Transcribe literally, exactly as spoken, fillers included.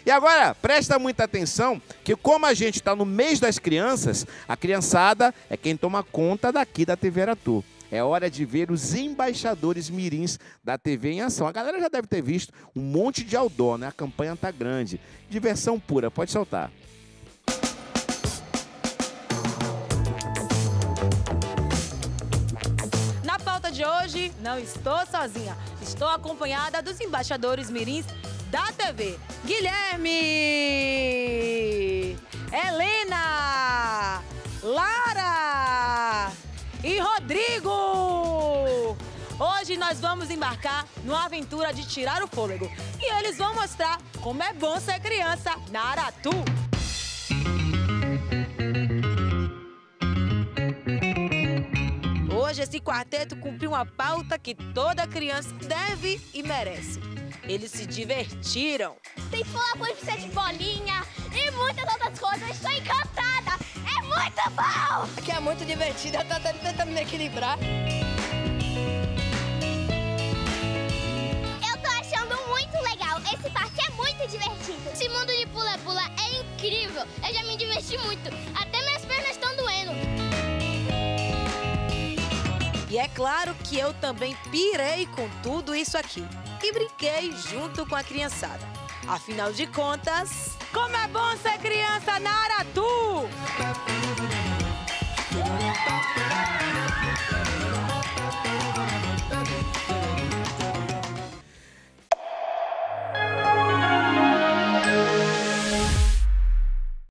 E agora, presta muita atenção que como a gente está no mês das crianças, a criançada é quem toma conta daqui da T V Aratu. É hora de ver os embaixadores mirins da T V em ação. A galera já deve ter visto um monte de outdoor, né? A campanha tá grande. Diversão pura, pode soltar. Na pauta de hoje, não estou sozinha. Estou acompanhada dos embaixadores mirins da T V. Guilherme, Helena, Lara e Rodrigo. Hoje nós vamos embarcar numa aventura de tirar o fôlego. E eles vão mostrar como é bom ser criança na Aratu. Hoje esse quarteto cumpriu uma pauta que toda criança deve e merece. Eles se divertiram. Tem pula-pula, pista de bolinha e muitas outras coisas. Estou encantada! É muito bom! Aqui é muito divertido, eu tô tentando me equilibrar. Eu tô achando muito legal. Esse parque é muito divertido. Esse mundo de pula-pula é incrível. Eu já me diverti muito. Até minhas pernas estão doendo. E é claro que eu também pirei com tudo isso aqui. E brinquei junto com a criançada. Afinal de contas, como é bom ser criança na Aratu!